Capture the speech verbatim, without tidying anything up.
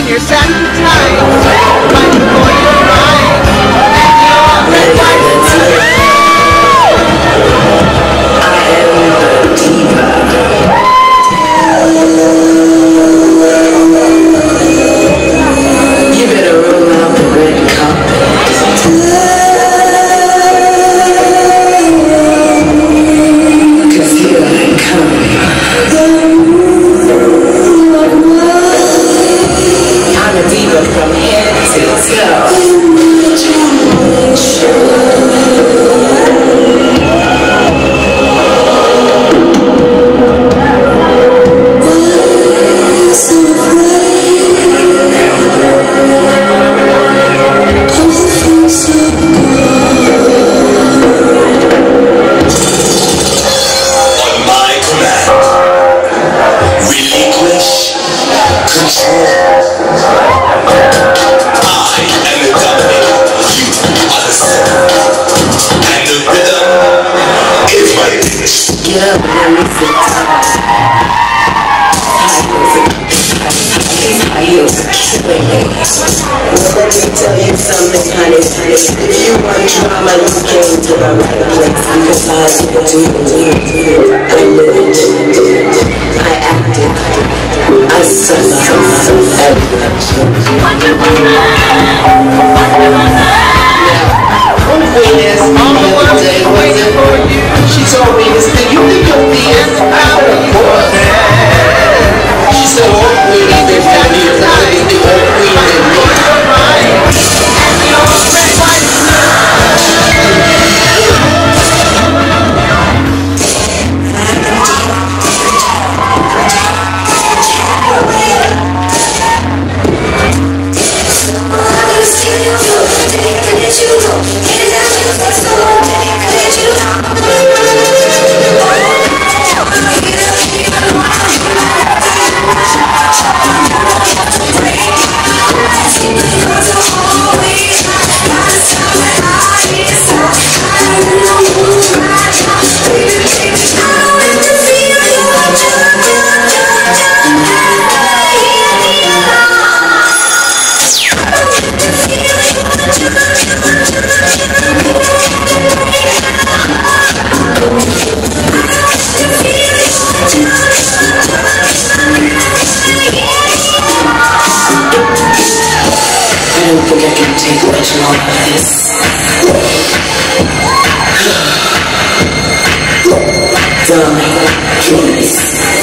when you're sad and tired, fighting for your right, and you're red, white, and blue. I am the diva. You better roll out the red carpet. From head to toe. On my command, relinquish control. Get up and let me sit down. High heels are killing me. Well, let me tell you something, honey. If you want drama, you came to the right place. Because I do it. I lived. I acted. I suffered. Wonderful man. Wonderful man. Witness on the one day waiting for you. She told me this thing, you think you'll be as out of your head. She said, oh, queen, I've been down here, I think the old queen in me. And you're red, white, and I don't think I can take much longer of this. Darling, please.